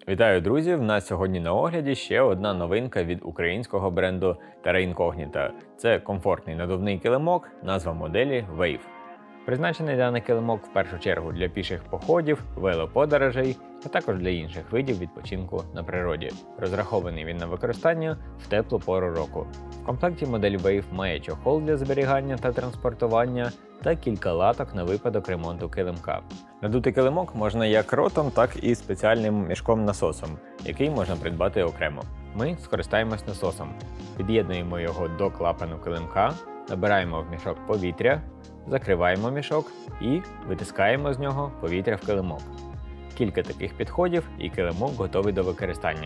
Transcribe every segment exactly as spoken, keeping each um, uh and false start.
Вітаю, друзі! В нас сьогодні на огляді ще одна новинка від українського бренду Terra Incognita. Це комфортний надувний килимок, назва моделі Wave. Призначений даний килимок в першу чергу для піших походів, велоподорожей, а також для інших видів відпочинку на природі. Розрахований він на використання в теплу пору року. В комплекті модель Wave має чохол для зберігання та транспортування та кілька латок на випадок ремонту килимка. Надути килимок можна як ротом, так і спеціальним мішком-насосом, який можна придбати окремо. Ми скористаємось насосом. Під'єднуємо його до клапану килимка, набираємо в мішок повітря, закриваємо мішок і витискаємо з нього повітря в килимок. Кілька таких підходів і килимок готовий до використання.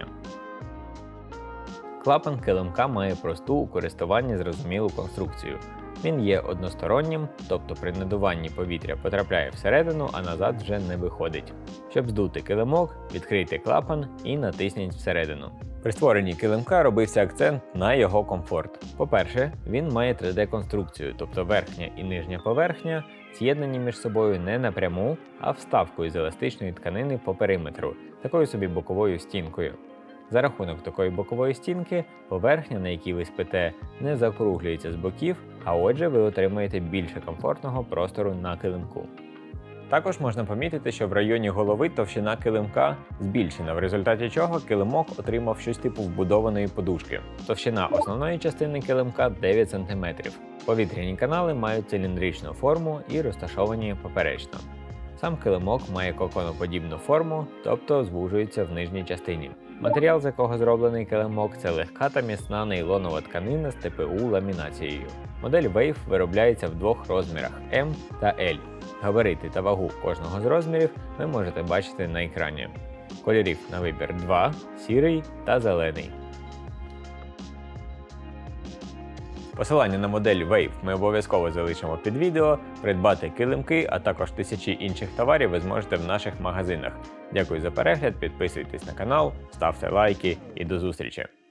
Клапан килимка має просту у користуванні зрозумілу конструкцію. Він є одностороннім, тобто при надуванні повітря потрапляє всередину, а назад вже не виходить. Щоб здути килимок, відкрийте клапан і натисніть всередину. При створенні килимка робився акцент на його комфорт. По-перше, він має три де-конструкцію, тобто верхня і нижня поверхня з'єднані між собою не напряму, а вставкою з еластичної тканини по периметру, такою собі боковою стінкою. За рахунок такої бокової стінки, поверхня, на якій ви спите, не закруглюється з боків, а отже ви отримаєте більше комфортного простору на килимку. Також можна помітити, що в районі голови товщина килимка збільшена, в результаті чого килимок отримав щось типу вбудованої подушки. Товщина основної частини килимка дев'ять сантиметрів. Повітряні канали мають циліндричну форму і розташовані поперечно. Сам килимок має коконоподібну форму, тобто звужується в нижній частині. Матеріал, з якого зроблений килимок, це легка та міцна нейлонова тканина з те пе у ламінацією. Модель Wave виробляється в двох розмірах – М та L. Габарити та вагу кожного з розмірів ви можете бачити на екрані. Кольорів на вибір два – сірий та зелений. Посилання на модель Wave ми обов'язково залишимо під відео. Придбати килимки, а також тисячі інших товарів ви зможете в наших магазинах. Дякую за перегляд, підписуйтесь на канал, ставте лайки і до зустрічі!